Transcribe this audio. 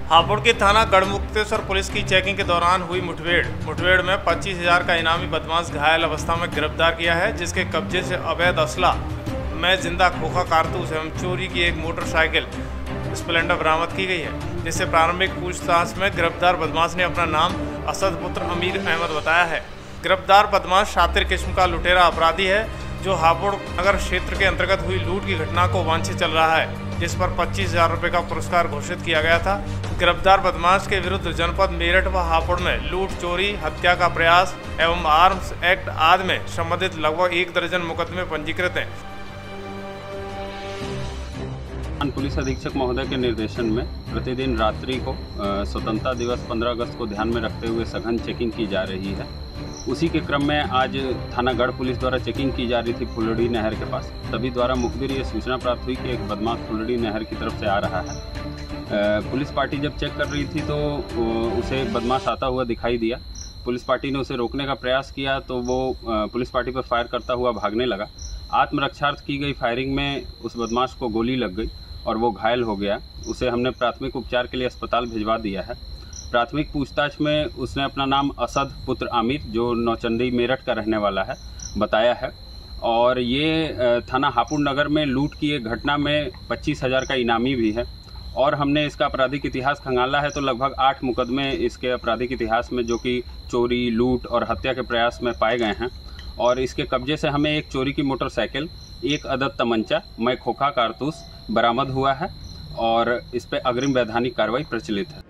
हापुड़ के थाना गढ़मुक्तेश्वर पुलिस की चेकिंग के दौरान हुई मुठभेड़ में 25,000 का इनामी बदमाश घायल अवस्था में गिरफ्तार किया है, जिसके कब्जे से अवैध असला में जिंदा खोखा कारतूस एवं चोरी की एक मोटरसाइकिल स्प्लेंडर बरामद की गई है। जिससे प्रारंभिक पूछताछ में गिरफ्तार बदमाश ने अपना नाम असद पुत्र अमीर अहमद बताया है। गिरफ्तार बदमाश शातिर किस्म का लुटेरा अपराधी है, जो हापुड़ नगर क्षेत्र के अंतर्गत हुई लूट की घटना को वांछित चल रहा है, जिस पर 25,000 रुपये का पुरस्कार घोषित किया गया था। गिरफ्तार बदमाश के विरुद्ध जनपद मेरठ व हापुड़ में लूट, चोरी, हत्या का प्रयास एवं आर्म्स एक्ट आदि में संबंधित लगभग 1 दर्जन मुकदमे पंजीकृत हैं। पुलिस अधीक्षक महोदय के निर्देशन में प्रतिदिन रात्रि को स्वतंत्रता दिवस 15 अगस्त को ध्यान में रखते हुए सघन चेकिंग की जा रही है। उसी के क्रम में आज थाना गढ़ पुलिस द्वारा चेकिंग की जा रही थी फुलड़ी नहर के पास। तभी द्वारा मुखबिर ये सूचना प्राप्त हुई कि एक बदमाश फुलड़ी नहर की तरफ से आ रहा है। पुलिस पार्टी जब चेक कर रही थी तो उसे बदमाश आता हुआ दिखाई दिया। पुलिस पार्टी ने उसे रोकने का प्रयास किया तो वो पुलिस पार्टी पर फायर करता हुआ भागने लगा। आत्मरक्षार्थ की गई फायरिंग में उस बदमाश को गोली लग गई और वो घायल हो गया। उसे हमने प्राथमिक उपचार के लिए अस्पताल भिजवा दिया है। प्राथमिक पूछताछ में उसने अपना नाम असद पुत्र आमिर, जो नौचंदी मेरठ का रहने वाला है, बताया है। और ये थाना हापुड़ नगर में लूट की एक घटना में 25,000 का इनामी भी है। और हमने इसका आपराधिक इतिहास खंगाला है तो लगभग 8 मुकदमे इसके आपराधिक इतिहास में, जो कि चोरी, लूट और हत्या के प्रयास में पाए गए हैं। और इसके कब्जे से हमें एक चोरी की मोटरसाइकिल, 1 अदद तमंचा में खोखा कारतूस बरामद हुआ है और इस पर अग्रिम वैधानिक कार्रवाई प्रचलित है।